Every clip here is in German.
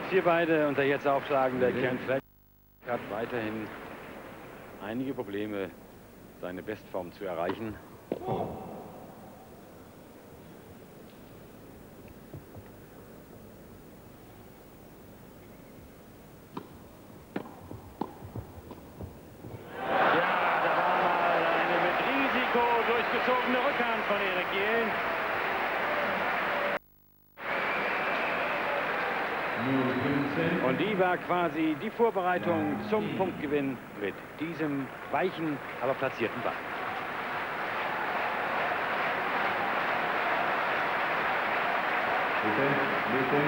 Für beide und der jetzt aufschlagende Ken Fleck hat weiterhin einige Probleme, seine Bestform zu erreichen. Durchgezogene Rückhand von Erik Gielen. Und die war quasi die Vorbereitung zum Punktgewinn mit diesem weichen, aber platzierten Ball. Bitte.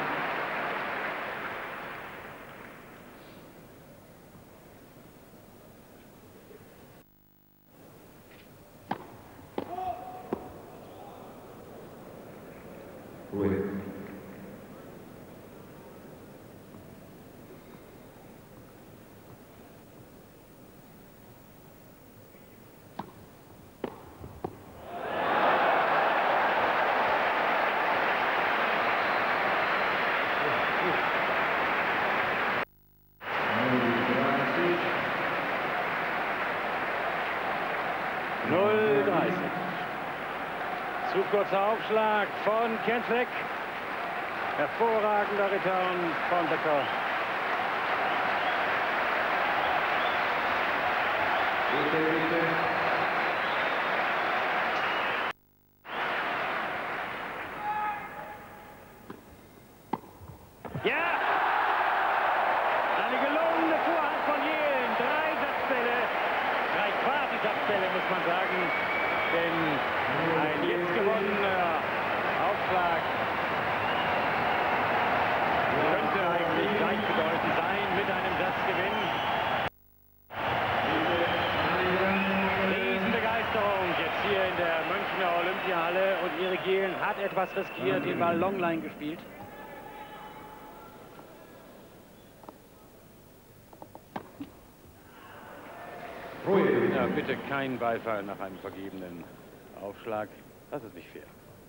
Zu kurzer Aufschlag von Ken Fleck. Hervorragender Return von Becker. Bitte. Ja! Eine gelungene Vorhand von Gielen. 3 Satzbälle. 3 Quasi-Satzbälle, muss man sagen. Denn ein jetzt gewonnener Aufschlag könnte eigentlich gleichbedeutend sein mit einem Satzgewinn. Riesenbegeisterung jetzt hier in der Münchner Olympiahalle und Erik Gielen hat etwas riskiert, den Ball Longline gespielt. Ja, bitte kein Beifall nach einem vergebenen Aufschlag. Das ist nicht fair.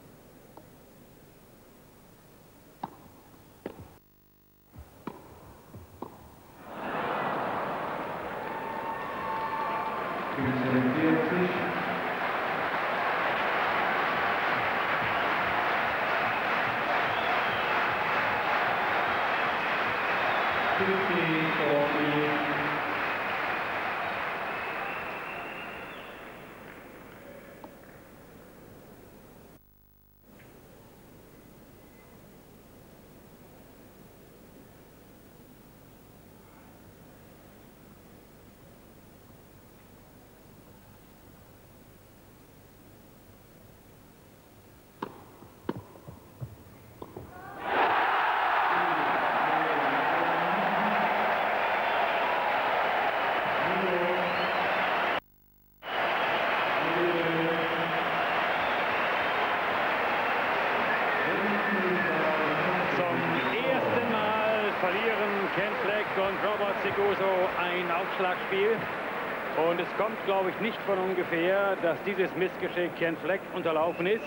Ken Fleck und Robert Seguso ein Aufschlagspiel. Und es kommt, glaube ich, nicht von ungefähr, dass dieses Missgeschick Ken Fleck unterlaufen ist,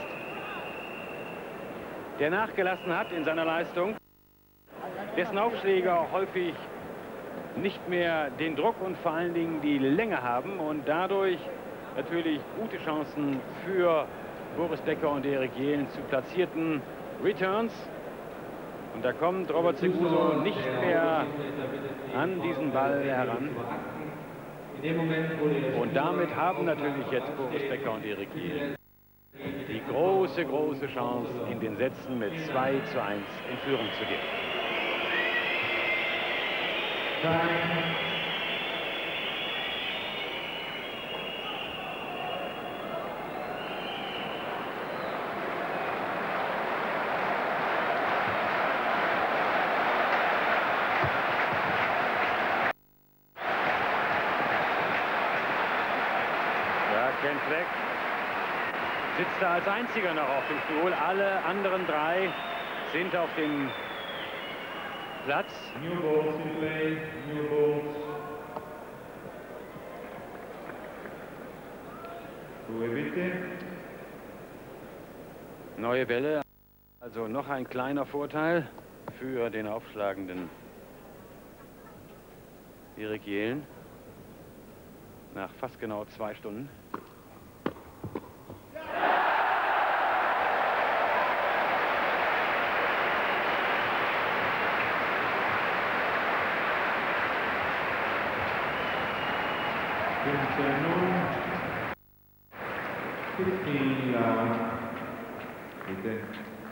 der nachgelassen hat in seiner Leistung, dessen Aufschläger häufig nicht mehr den Druck und vor allen Dingen die Länge haben und dadurch natürlich gute Chancen für Boris Becker und Erik Gielen zu platzierten Returns. Und da kommt Robert Seguso nicht mehr an diesen Ball heran. Und damit haben natürlich jetzt Boris Becker und Erik Gielen die große Chance, in den Sätzen mit 2:1 in Führung zu gehen. Ken Fleck sitzt da als einziger noch auf dem Stuhl. Alle anderen 3 sind auf dem Platz. New balls in play, new balls. Ruhe bitte. Neue Bälle, also noch ein kleiner Vorteil für den aufschlagenden Erik Jelen nach fast genau 2 Stunden. Bitte.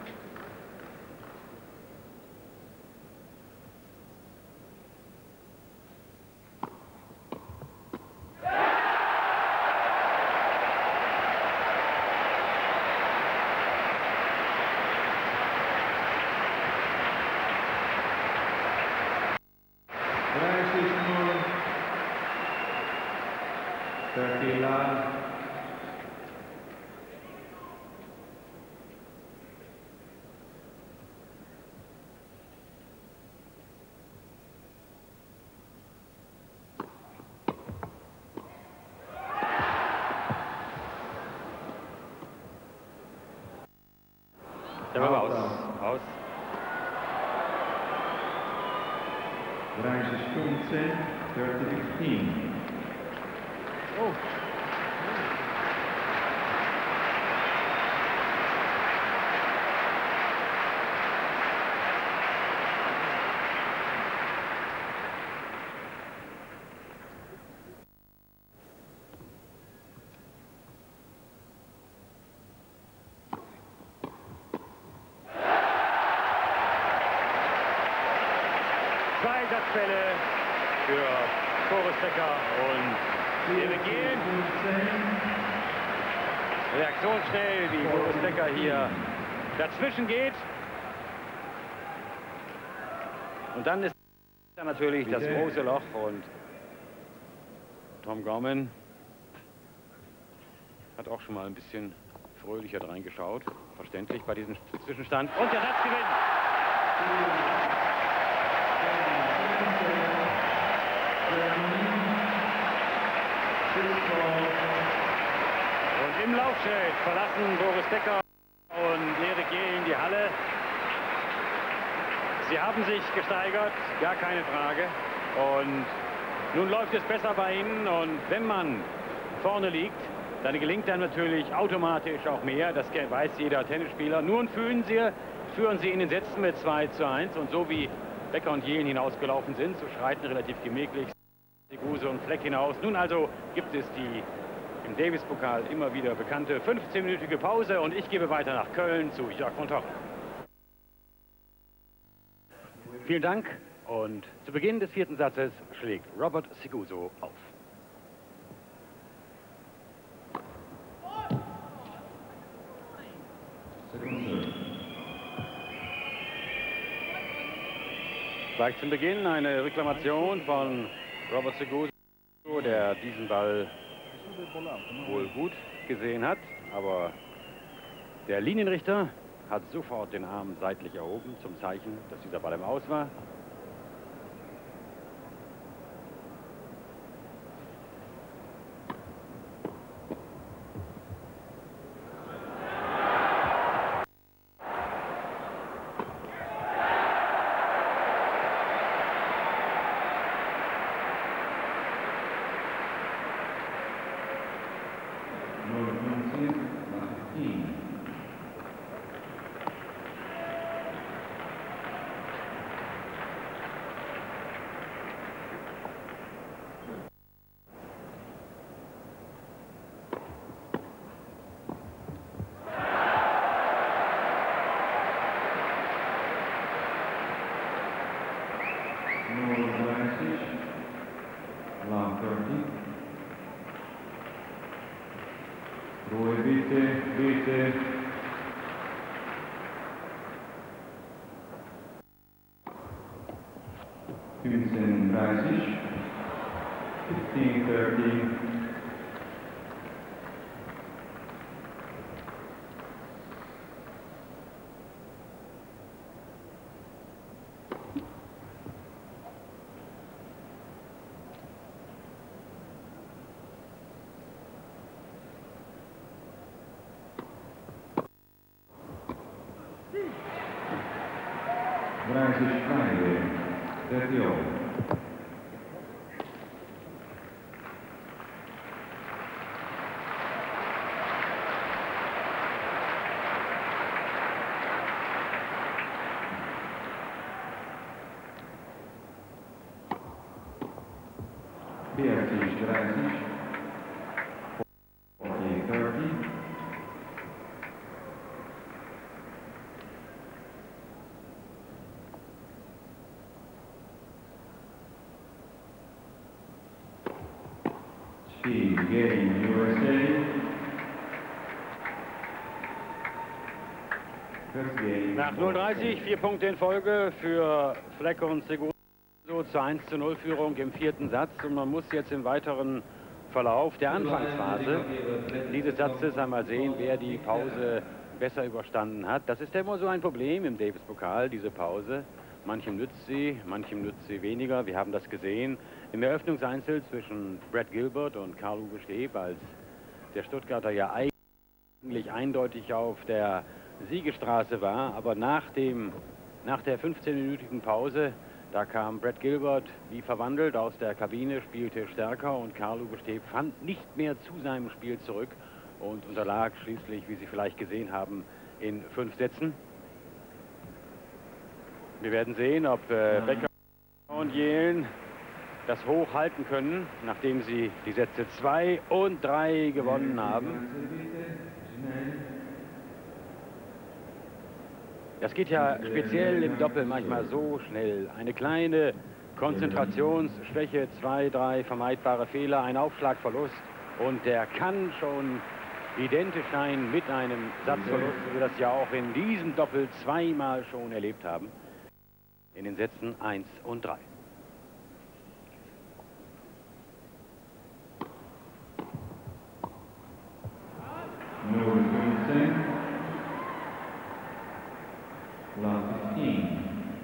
Der war aus. Aus. 30 15, 30-15. Oh. Zwei Satzfälle für Boris Becker und Erik Jelen. Reaktionsschnell, wie Boris Becker hier dazwischen geht. Und dann ist da natürlich das große Loch und Tom Gorman hat auch schon mal ein bisschen fröhlicher reingeschaut. Verständlich bei diesem Zwischenstand. Und der Satzgewinn. Und im Laufschritt verlassen Boris Becker und Erik Jelen die Halle. Sie haben sich gesteigert, gar keine Frage. Und nun läuft es besser bei ihnen. Und wenn man vorne liegt, dann gelingt dann natürlich automatisch auch mehr. Das weiß jeder Tennisspieler. Nun führen sie in den Sätzen mit 2:1. Und so wie Becker und Jelen hinausgelaufen sind, so schreiten relativ gemächlich Seguso und Fleck hinaus. Nun also gibt es die im Davis-Pokal immer wieder bekannte 15-minütige Pause und ich gebe weiter nach Köln zu Jörg von Torra. Vielen Dank und zu Beginn des 4. Satzes schlägt Robert Seguso auf. Gleich zum Beginn eine Reklamation von Robert Seguso, der diesen Ball wohl gut gesehen hat, aber der Linienrichter hat sofort den Arm seitlich erhoben zum Zeichen, dass dieser Ball im Aus war. Ruhe bitte, bitte. Fünfzehn 30, 15 30. Freie, 30 all. Beatrice 30, 30. She game USA. First game. Nach 0:30 4 Punkte in Folge für Fleck und Segundo zur 1:0 Führung im 4. Satz. Und man muss jetzt im weiteren Verlauf der Anfangsphase dieses Satzes einmal sehen, wer die Pause besser überstanden hat. Das ist ja immer so ein Problem im Davis-Pokal, diese Pause. Manchem nützt sie weniger. Wir haben das gesehen im Eröffnungseinzel zwischen Brad Gilbert und Carl-Uwe Steeb, als der Stuttgarter ja eigentlich eindeutig auf der Siegesstraße war. Aber nach der 15-minütigen Pause, da kam Brad Gilbert wie verwandelt aus der Kabine, spielte stärker und Carl-Uwe Steeb fand nicht mehr zu seinem Spiel zurück und unterlag schließlich, wie Sie vielleicht gesehen haben, in 5 Sätzen. Wir werden sehen, ob Becker und Jelen das hoch halten können, nachdem sie die Sätze 2 und 3 gewonnen haben. Das geht ja speziell im Doppel manchmal so schnell. Eine kleine Konzentrationsschwäche, 2, 3 vermeidbare Fehler, ein Aufschlagverlust und der kann schon identisch sein mit einem Satzverlust, wie wir das ja auch in diesem Doppel zweimal schon erlebt haben. In den Sätzen 1 und 3. Nummer 15. Love 15.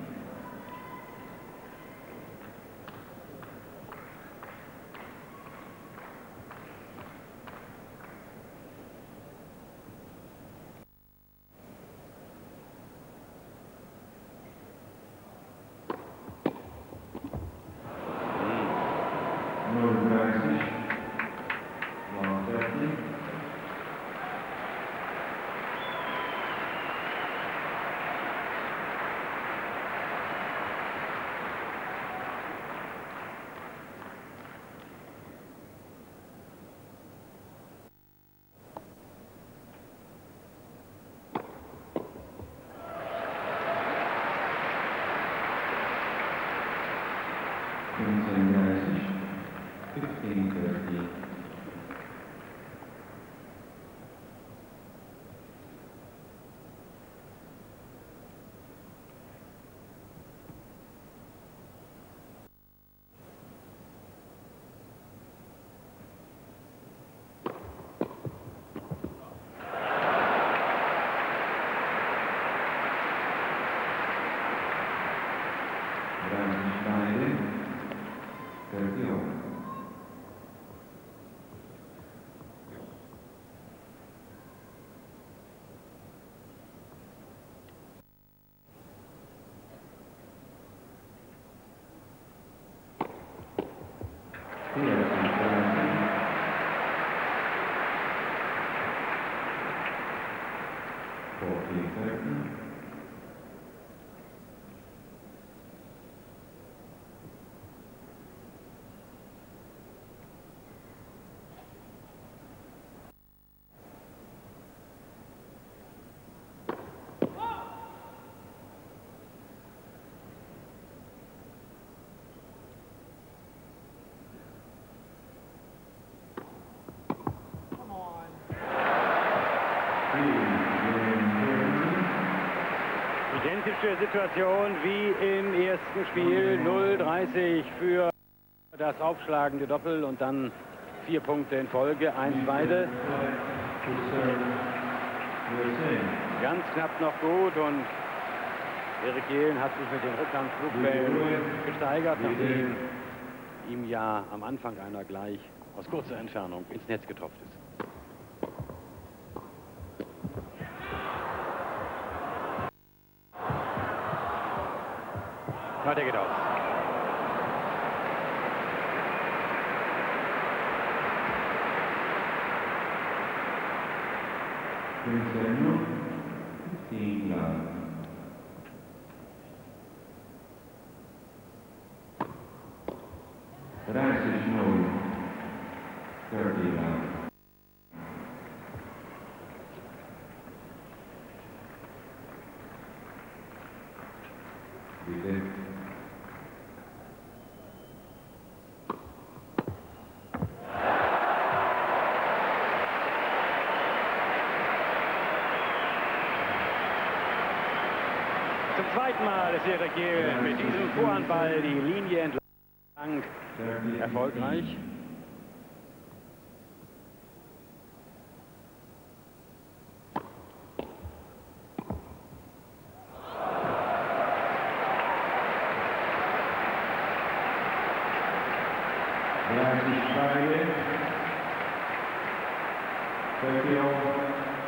Identische Situation wie im ersten Spiel. 0:30 für das aufschlagende Doppel und dann 4 Punkte in Folge, 1 beide. Ganz knapp noch gut und Erik Jelen hat sich mit den Rückhandflugbällen gesteigert, nachdem ihm ja am Anfang einer gleich aus kurzer Entfernung ins Netz getropft ist. 21, 15 love. Racic 0, 30 love. Bitte. Zum zweiten Mal ist Erik Giel mit diesem Vorhandball die Linie entlang erfolgreich. Racic Friday. 30 all.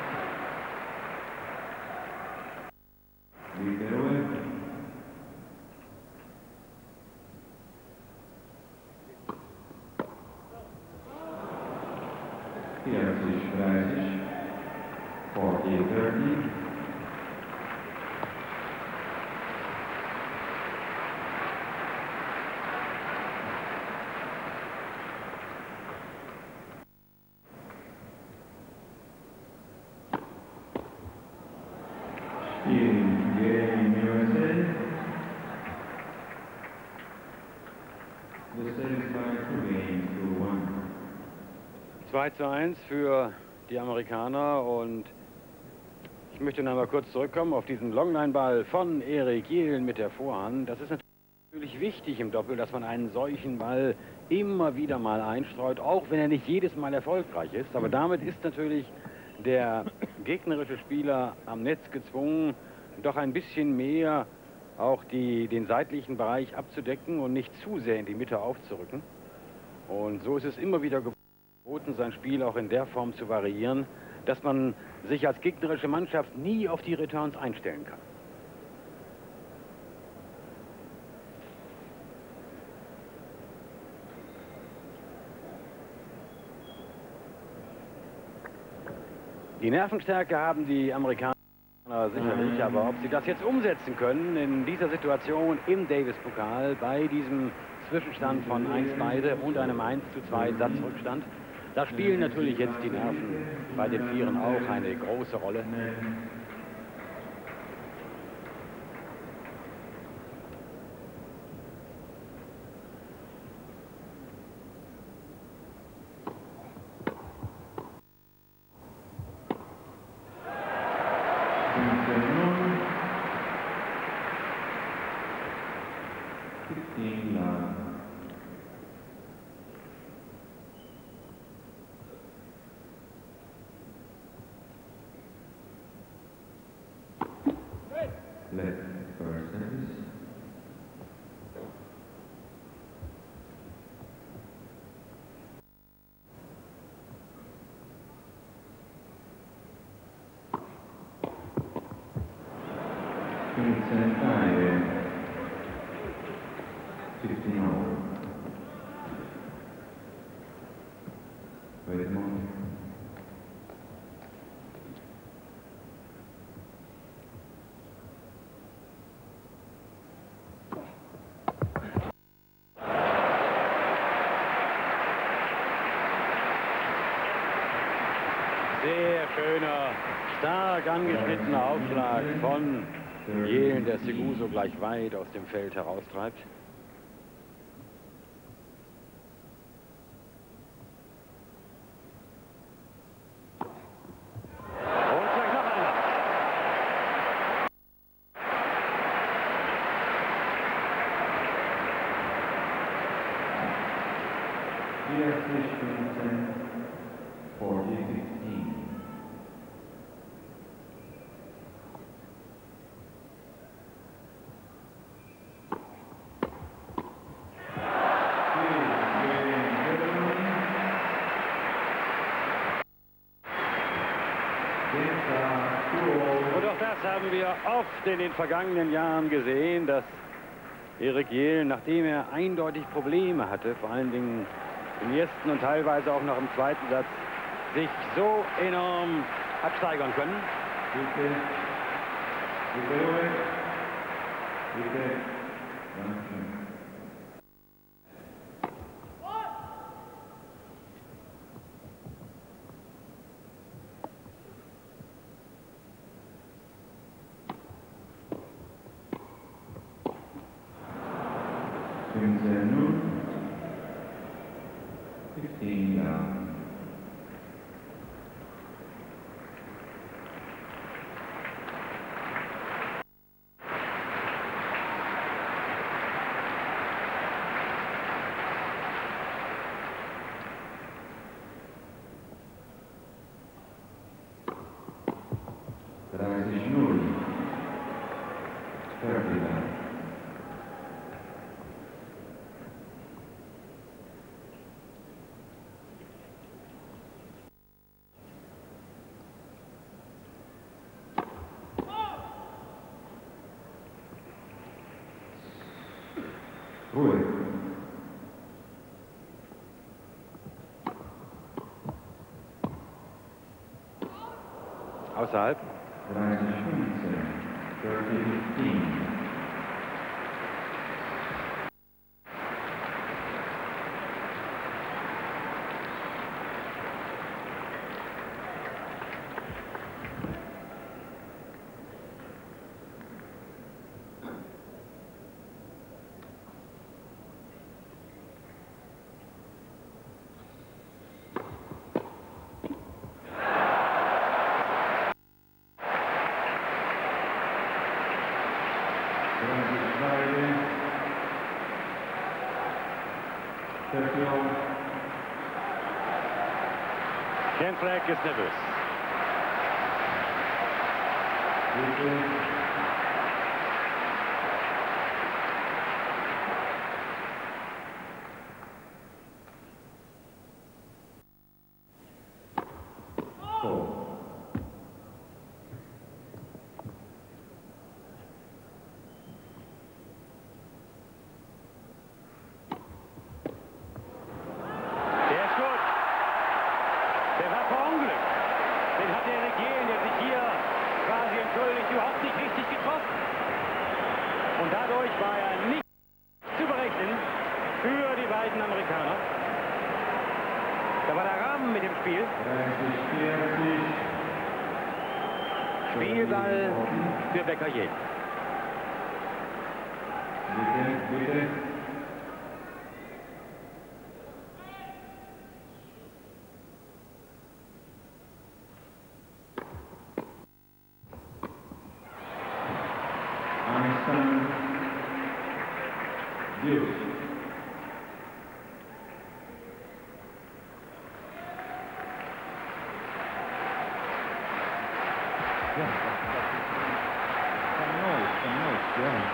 Racic, 40-30. Game USA. The series by 2 games to 1. 2:1 für die Amerikaner, und ich möchte noch mal kurz zurückkommen auf diesen Longline-Ball von Erik Giel mit der Vorhand. Das ist natürlich wichtig im Doppel, dass man einen solchen Ball immer wieder mal einstreut, auch wenn er nicht jedes Mal erfolgreich ist. Aber damit ist natürlich der gegnerische Spieler am Netz gezwungen, doch ein bisschen mehr auch den seitlichen Bereich abzudecken und nicht zu sehr in die Mitte aufzurücken. Und so ist es immer wieder geboten, sein Spiel auch in der Form zu variieren, dass man sich als gegnerische Mannschaft nie auf die Returns einstellen kann. Die Nervenstärke haben die Amerikaner sicherlich, aber ob sie das jetzt umsetzen können in dieser Situation im Davis-Pokal bei diesem Zwischenstand von 1-2 und einem 1:2 Satzrückstand, da spielen natürlich jetzt die Nerven bei den Vieren auch eine große Rolle. Left first service. Vincent 15 all. Wait a moment. Sehr schöner, stark angeschnittener Aufschlag von Giel, der Seguso gleich weit aus dem Feld heraustreibt. Und gleich noch einer. Hier ist Vincent 40-15. Und auch das haben wir oft in den vergangenen Jahren gesehen, dass Erik Giel, nachdem er eindeutig Probleme hatte, vor allen Dingen im ersten und teilweise auch noch im zweiten Satz, sich so enorm hat steigern können. Bitte. Bitte Ruhe. Bitte. Dankeschön. Nun 15 down. Dreißig null. 30 down. Ruhe. Außerhalb. 30, 15. 30, 15. Ken Flagg ist nervös. Überhaupt nicht richtig getroffen. Und dadurch war er nicht zu berechnen für die beiden Amerikaner. Da war der Rahmen mit dem Spiel. 30, 40. Spielball für Becker-Jäger. Bitte, bitte. Einstein. Deuce. Yeah, some noise, yeah.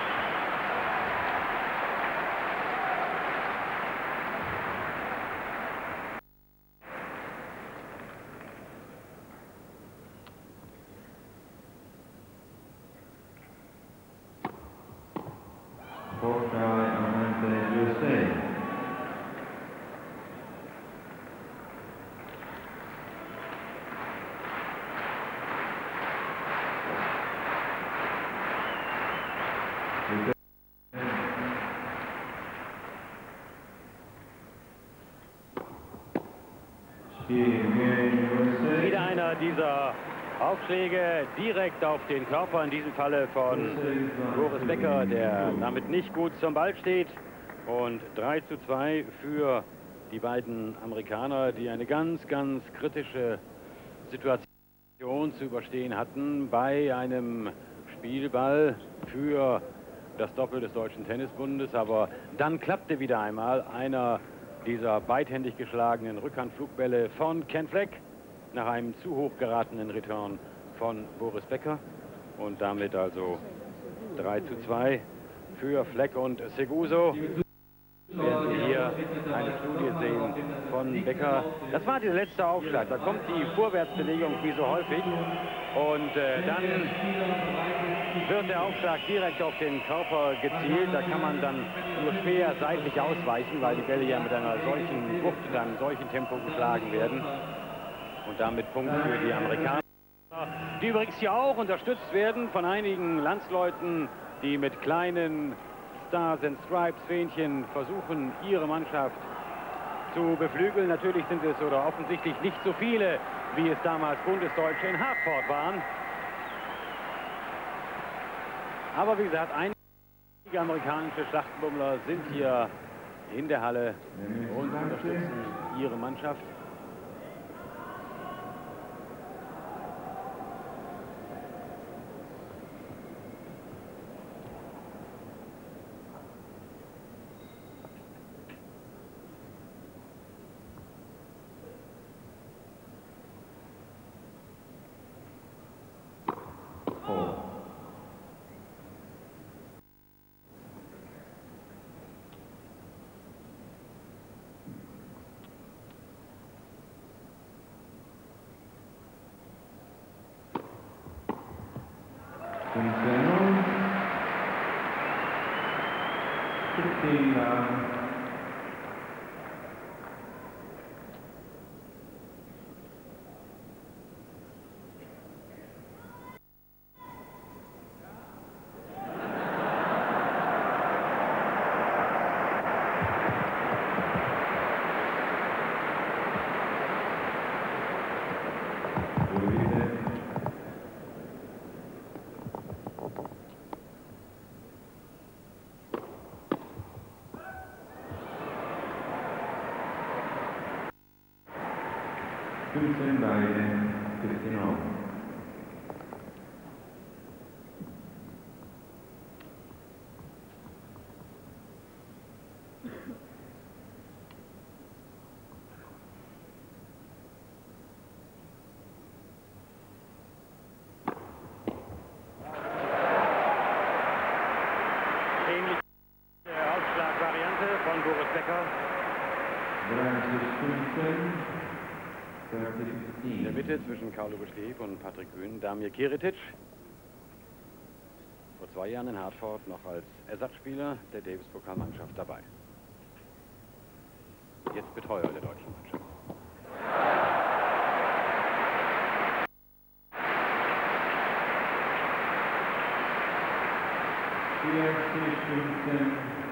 Hawkeye Amante USA. Wieder einer dieser Aufschläge direkt auf den Körper, in diesem Falle von Boris Becker, der damit nicht gut zum Ball steht. Und 3:2 für die beiden Amerikaner, die eine ganz, ganz kritische Situation zu überstehen hatten bei einem Spielball für das Doppel des Deutschen Tennisbundes. Aber dann klappte wieder einmal einer dieser beidhändig geschlagenen Rückhandflugbälle von Ken Flagg nach einem zu hoch geratenen Return von Boris Becker. Und damit also 3:2 für Flagg und Seguso. Werden Sie hier eine Studie sehen von Becker. Das war der letzte Aufschlag. Da kommt die Vorwärtsbewegung wie so häufig. Und dann wird der Aufschlag direkt auf den Körper gezielt. Da kann man dann nur schwer seitlich ausweichen, weil die Bälle ja mit einer solchen Wucht, mit einem solchen Tempo geschlagen werden. Und damit Punkt für die Amerikaner. Die übrigens hier auch unterstützt werden von einigen Landsleuten, die mit kleinen Stars and Stripes Fähnchen versuchen, ihre Mannschaft zu beflügeln. Natürlich sind es oder offensichtlich nicht so viele, wie es damals Bundesdeutsche in Hartford waren. Aber wie gesagt, einige amerikanische Schlachtenbummler sind hier in der Halle und unterstützen ihre Mannschaft. Quincenone, 15 down. Quinten beiden, 15 all. Ähnlich Ausschlagvariante von Boris Becker. 30-15, In der Mitte zwischen Carlo Bestev und Patrick Kühn, Damir Kiritic. Vor 2 Jahren in Hartford noch als Ersatzspieler der Davis-Pokalmannschaft dabei. Jetzt Betreuer der deutschen Mannschaft. Here, 15,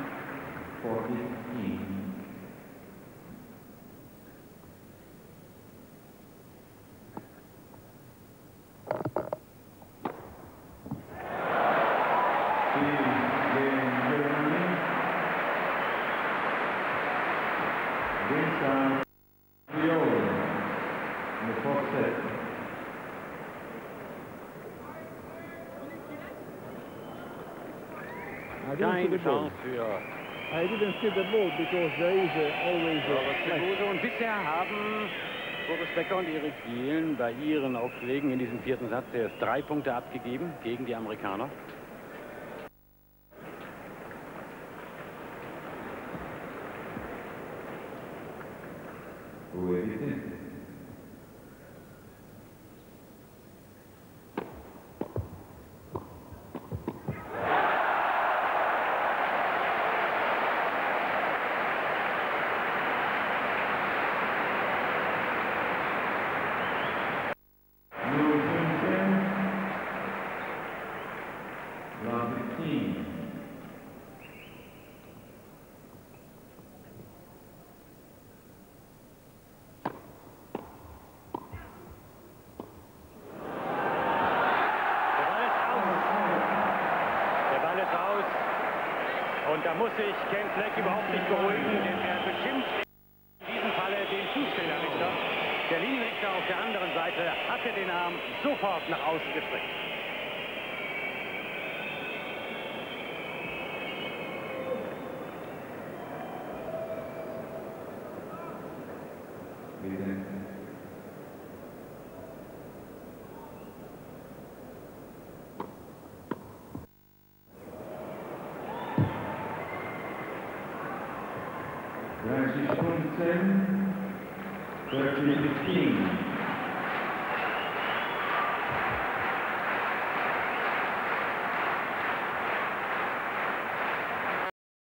14. Keine Chance für I didn't see the ball because there is always Boris Seguso. Und bisher haben Boris Becker und Erik Gielen bei ihren Aufschlägen in diesem 4. Satz erst 3 Punkte abgegeben gegen die Amerikaner. Und da muss sich Ken Fleck überhaupt nicht beruhigen, denn er beschimpft in diesem Falle den Fußfederrichter. Der Linienrichter auf der anderen Seite hatte den Arm sofort nach außen gestreckt. Francis Johnson, 30-15.